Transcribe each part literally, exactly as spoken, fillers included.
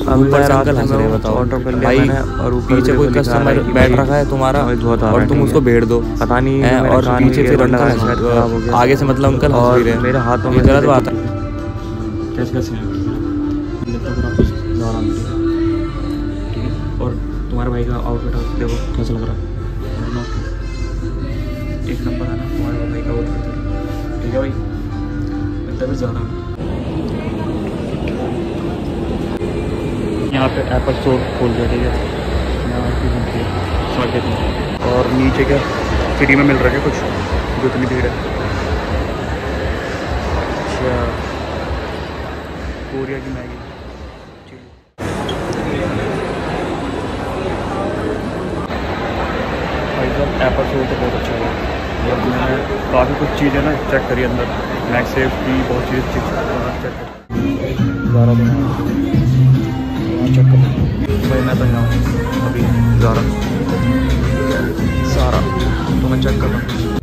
ऊपर से अंकल हंस रहे हैं, बताओ ऑटो कर भाई, और पीछे कोई कस्टमर बैठ रखा है तुम्हारा और तुम उसको भेड़ दो, पता नहीं है, और पीछे फिर अंकल आगे से मतलब अंकल हंस भी रहे हैं, मेरे हाथों में गलत बात है। कैसे कैसे ठीक है, और तुम्हारे भाई का आउटफिट देखो कैसा लग रहा है, एक नंबर है ना तुम्हारे भाई का आउटफिट, ठीक है भाई, मिलता भी ज़्यादा। यहाँ पे एप्पल स्टोर खोल गया, ठीक है, यहाँ की साढ़े तीन, और नीचे क्या फ्री में मिल रहा है कुछ, जो इतनी भीड़ है। अच्छा, कोरिया की मैगी, भाई साहब एप्पल स्टोर तो बहुत अच्छा है, मतलब मैंने काफ़ी कुछ चीज़ें ना चेक करी अंदर, मैक्सेफ की बहुत चीज़ चेक करी, ज़ारा चेक कर भाई, मैं तो यहाँ हूँ अभी ज़ारा सारा, तो मैं चेक कर रहा हूँ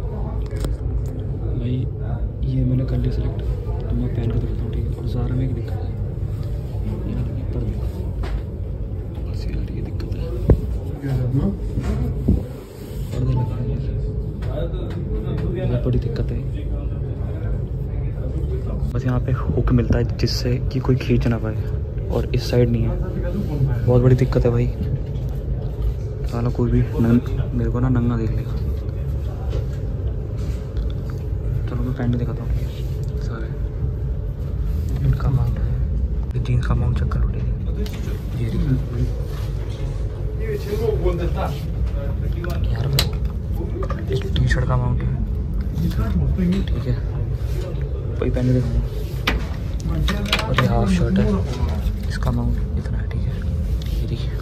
भाई, ये मैंने कर लिया सिलेक्ट, तो मैं पहन कर देखता हूँ, ठीक है, और ज़ारा में एक दिक्कत है यार, ये पर बस यार ये दिक्कत है, पर्दे लगाने में बड़ी दिक्कत है, बस यहाँ पे हुक मिलता है जिससे कि कोई खींच ना पाए, और इस साइड नहीं है, बहुत बड़ी दिक्कत है भाई, साला कोई भी मेरे को ना नंगा देख लेगा। चलो मैं पैंट दिखाता हूँ, सारे इनका अमाउंट है, जीन्स का अमाउंट चेक कर लो, ये यार टी शर्ट का अमाउंट है, ठीक है वही पहन दिखाऊंगा, और ये हाफ शर्ट है, इसका अमाउंट इतना है, ठीक है, ये देखिए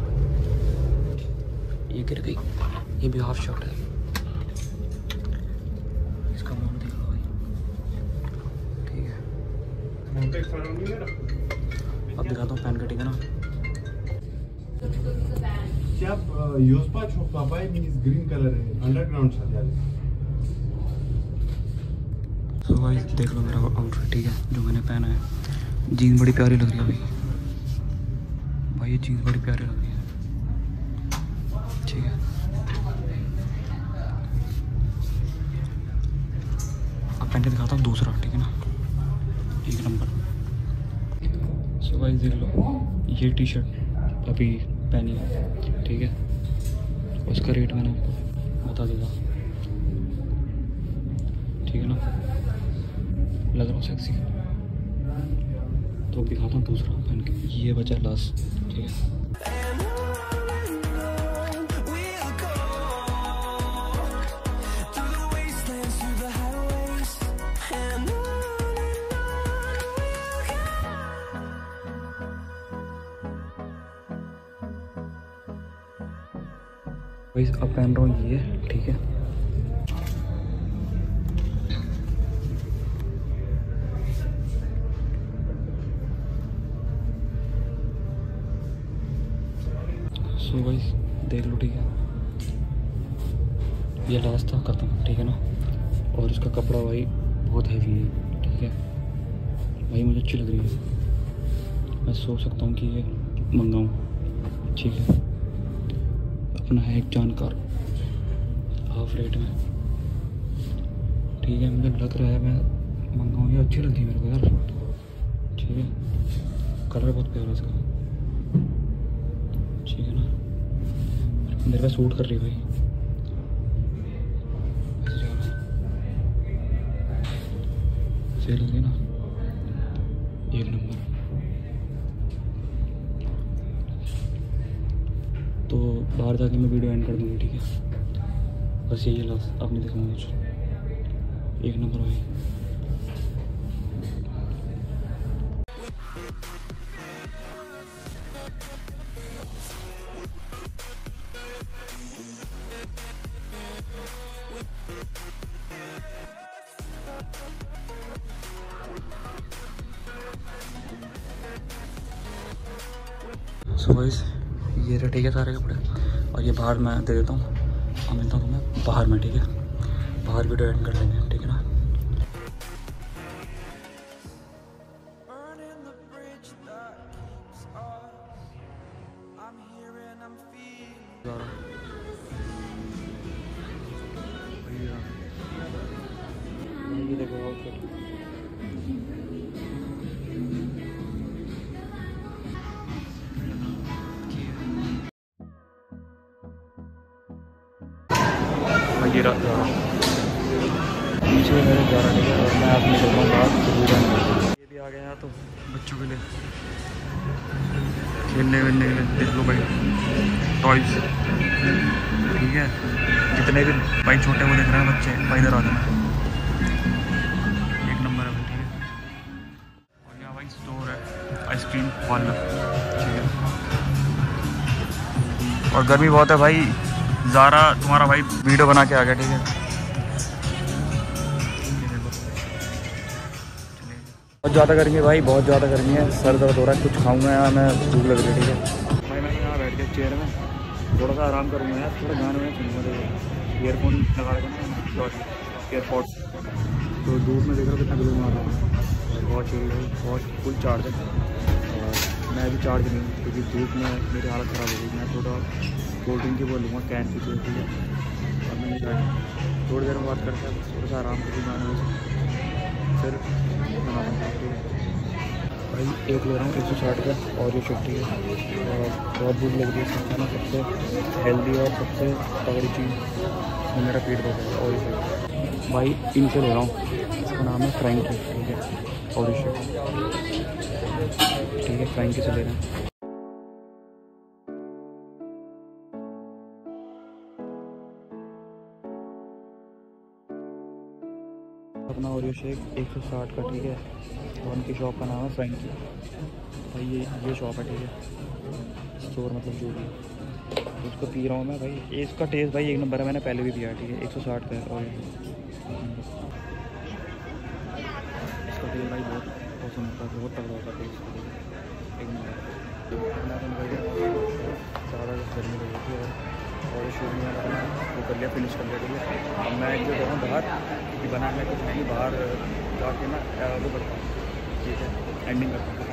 ये गिर गई, ये भी हाफ शर्ट है, इसका अमाउंट देख लो भाई, ठीक है, अब दिखाता हूँ पहन के, ठीक है ना। ग्रीन कलर है, अंडरग्राउंड तो भाई देख लो मेरा आउटफिट, ठीक है, जो मैंने पहना है, जीन्स बड़ी प्यारी लग रही है भाई, भाई ये जीन्स बड़ी प्यारी लग रही है, ठीक है, अब पहन के दिखाता हूँ दूसरा, ठीक है ना, एक नंबर। सो भाई देख लो, ये टी शर्ट अभी पहनी है, ठीक है, उसका रेट मैंने आपको बता देगा, ठीक है ना, लग रहा हूँ सेक्सी, तो दिखाता हूँ दूसरा पहन के, ये बचा लास्ट, ठीक है, अब पहन रहा हूँ ये, ठीक है, सो भाई देख लो, ठीक है, ये लास्ट था खत्म, ठीक है ना, और इसका कपड़ा भाई बहुत हैवी है, ठीक है भाई, मुझे अच्छी लग रही है, मैं सोच सकता हूँ कि ये मंगाऊँ, ठीक है, अपना है एक जानकार हाफ रेट में, ठीक है, मुझे लग रहा है मैं मंगाऊँ, ये अच्छी लगी मेरे को यार, ठीक है, कलर बहुत प्यारा इसका, ठीक है ना, मेरे पे सूट कर रही है भाई, सही लगी ना, एक नंबर। तो बाहर जाके मैं वीडियो एंड कर दूँगी, ठीक है, बस यही लास्ट, आपने दिखाऊंगा कुछ, एक नंबर भाई। सो गाइस ये रहे, ठीक है, सारे कपड़े, और ये बाहर मैं दे देता हूँ, और मिलता हूँ तुम्हें बाहर में, ठीक है, बाहर वीडियो एंड कर देंगे, ठीक है ना। ये देखो आउटफिट। ये रहा पीछे मेरे जा रहा है और मैं आप निकल रहा हूँ बाहर। ये भी आ गया तो बच्चों के लिए खेलने वेलने के लिए देख लो भाई टॉयज, ठीक है। जितने भी भाई छोटे वो देख रहे हैं बच्चे भाई इधर आ जाना, एक नंबर है भाई, ठीक है। और यहाँ भाई स्टोर है आइसक्रीम वाला, ठीक है। और गर्मी बहुत है भाई। ज़ारा तुम्हारा भाई वीडियो बना के आ गया, ठीक है। बहुत ज़्यादा गर्मी है भाई, बहुत ज़्यादा गर्मी है, सर दर्द हो रहा है, कुछ खाऊंगा यार, मैं भूख लग रही है, ठीक है। भाई मैं यहाँ बैठ गया चेयर में, थोड़ा सा आराम करूँगा यार, थोड़ा गाने में सुनूंगा, देखो ईयरफोन लगा देगा ना एयरपॉड्स। तो धूप में देख रहा हूँ कितना ग्लो मार रहा है, वॉच वॉच फुल चार्ज है। और मैं अभी चार्ज नहीं हूँ क्योंकि धूप में मेरी हालत ख़राब हो गई। मैं थोड़ा कोल्ड ड्रिंक की वो लूँगा कैन की, ठीक है। और मैं नहीं खाया, थोड़ी देर में बात करते हैं, थोड़ा सा आराम करके गाने में फिर बना दूँगा भाई। एक ले रहा हूँ एक सौ साठ का और ये फिफ्टी है। और बहुत भूख लग रही है, खाना सबसे हेल्दी और सबसे तगड़ी चीज़ वो मेरा पेट भर है। और ये भाई इनसे ले रहा हूँ, इसका नाम है फ्रैंकी, ठीक है। और ये ठीक है, फ्रैंकी से ले रहे हैं। अपना ओरियो शेक एक सौ साठ का, ठीक है। और उनकी शॉप का नाम है फ्रैंकी भाई। ये ये शॉप है, ठीक है, स्टोर मतलब जो भी। उसको पी रहा हूँ मैं भाई, इसका टेस्ट भाई एक नंबर है, मैंने पहले भी पिया, ठीक है। एक सौ साठ का है और इसका टेस्ट भाई बहुत पसंद होता है, बहुत तगड़ा होता है टेस्ट, एक नंबर। ज़्यादा गर्मी लगी थी और और शुरू में मैंने वो कर लिया, फिनिश कर लिया, ठीक है। अब मैं जो करूँ बाहर क्योंकि बना मैं कुछ नहीं, बाहर जाके ना वो करता हूँ, ठीक है, एंडिंग करता हूँ।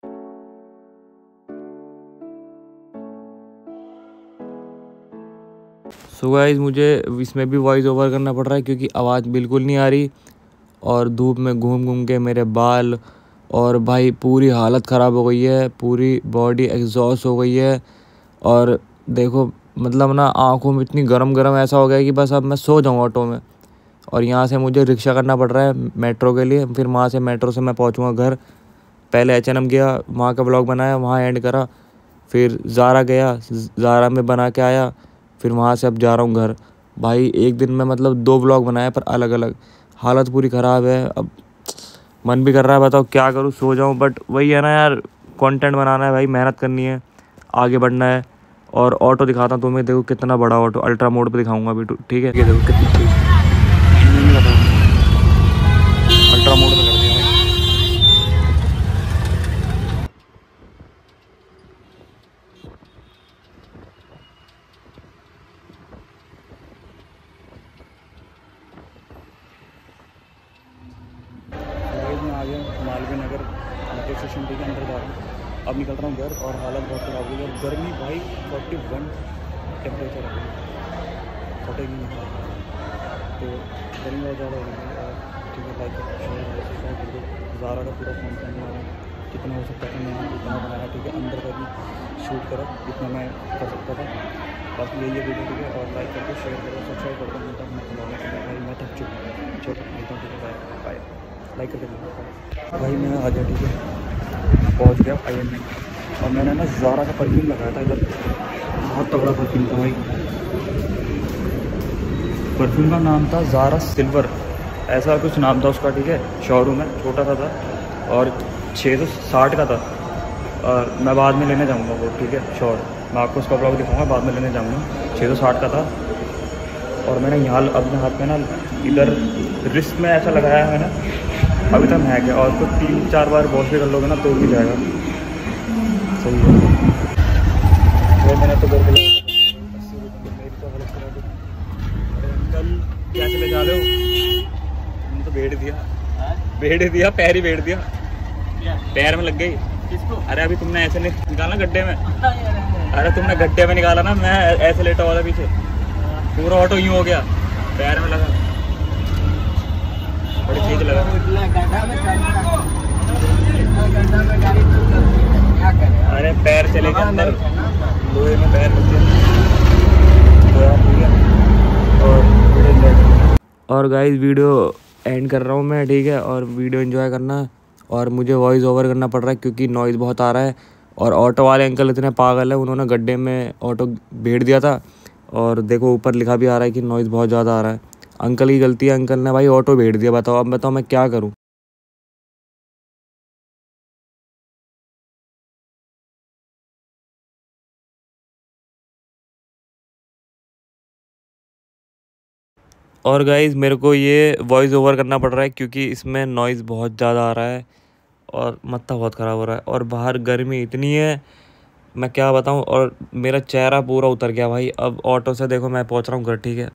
सो गाइस मुझे इसमें भी वॉइस ओवर करना पड़ रहा है क्योंकि आवाज़ बिल्कुल नहीं आ रही और धूप में घूम घूम के मेरे बाल और भाई पूरी हालत ख़राब हो गई है, पूरी बॉडी एग्जॉस्ट हो गई है। और देखो मतलब ना आँखों में इतनी गरम गरम ऐसा हो गया कि बस अब मैं सो जाऊँ ऑटो में। और यहाँ से मुझे रिक्शा करना पड़ रहा है मेट्रो के लिए, फिर वहाँ से मेट्रो से मैं पहुँचूँगा घर। पहले एच एन एम गया, वहाँ का ब्लॉग बनाया, वहाँ एंड करा, फिर ज़ारा गया, ज़ारा में बना के आया, फिर वहाँ से अब जा रहा हूँ घर। भाई एक दिन में मतलब दो ब्लॉग बनाए पर अलग अलग, हालत पूरी ख़राब है। अब मन भी कर रहा है बताओ क्या करूँ, सो जाऊँ, बट वही है ना यार, कंटेंट बनाना है भाई, मेहनत करनी है, आगे बढ़ना है। और ऑटो दिखाता हूँ तुम्हें, देखो कितना बड़ा ऑटो, अल्ट्रा मोड पे दिखाऊंगा अभी, ठीक है। ये देखो कितना अल्ट्रा मोड में कर दिया भाई। मैं आ गया मालवीय नगर मेट्रो स्टेशन, ठीक है, अंदर जा रहा हूँ। अब निकल रहा हूँ घर और हालत बहुत ख़राब हुई है। गर्मी भाई फोर्टी वन टेम्परेचर है, फोर्टी नहीं है, तो गर्मी बहुत ज़्यादा हो गई है। ठीक है, लाइक सब्सक्राइब कर दो। ज़ारा का पूरा फोन करने वाला जितना हो सकता था मैंने उतना बनाया, ठीक है। अंदर का भी शूट करा जितना मैं कर सकता था, बाकी यही है वीडियो, ठीक है। और लाइक करके शेयर करो, सब्सक्राइब कर दो। मिलता हूँ मैं भाई, मैं थक चुका हूँ, चलो मिलता हूँ, ठीक है, बाय बाय। लाइक करके दो भाई। मैं आ गया, ठीक है, पहुँच गया आई एम में। और मैंने ना ज़ारा का परफ्यूम लगाया था इधर, बहुत तगड़ा परफ्यूम था भाई। परफ्यूम का नाम था ज़ारा सिल्वर, ऐसा कुछ नाम था उसका, ठीक है। शोरूम है, छोटा सा था और छः सौ साठ का था। और मैं बाद में लेने जाऊँगा वो, ठीक है, शॉर्ट मैं आपको उसका ब्लॉग दिखाऊंगा, बाद में लेने जाऊँगा। छः सौ साठ का था। और मैंने यहाँ अपने हाथ में ना इधर रिस्ट में ऐसा लगाया है मैंने, अभी तक महक है। और उसको तीन चार बार वॉश भी कर लोगे ना तो भी जाएगा, सही है। वो मैंने तो घर के अस्सी रुपये मेरी तो हालत खराब है। अरे अंकल क्या चले जा रहे हो? तुमने तो भेड़ दिया, भेड़ दिया, पैर ही भेड़ दिया, पैर में लग गई। किसको? अरे अभी तुमने ऐसे नहीं निकालना गड्ढे में, अरे तुमने गड्ढे में निकाला ना, मैं ऐसे लेटा हुआ था पीछे, पूरा ऑटो यूं हो गया, पैर में लगा, बड़ी तेज लगा। अरे पैर चले गए अंदर, लोहे में पैर लग गए। और गाइस वीडियो एंड कर रहा हूँ मैं, ठीक है। और वीडियो एंजॉय करना, और मुझे वॉइस ओवर करना पड़ रहा है क्योंकि नॉइज़ बहुत आ रहा है। और ऑटो वाले अंकल इतने पागल है, उन्होंने गड्ढे में ऑटो भेड़ दिया था, और देखो ऊपर लिखा भी आ रहा है कि नॉइज़ बहुत ज़्यादा आ रहा है। अंकल की गलती है, अंकल ने भाई ऑटो भेड़ दिया। बताओ, अब बताओ मैं क्या करूँ। और गाइज़ मेरे को ये वॉइस ओवर करना पड़ रहा है क्योंकि इसमें नॉइज़ बहुत ज़्यादा आ रहा है और माथा बहुत ख़राब हो रहा है, और बाहर गर्मी इतनी है मैं क्या बताऊं। और मेरा चेहरा पूरा उतर गया भाई। अब ऑटो से देखो मैं पहुंच रहा हूँ घर, ठीक है।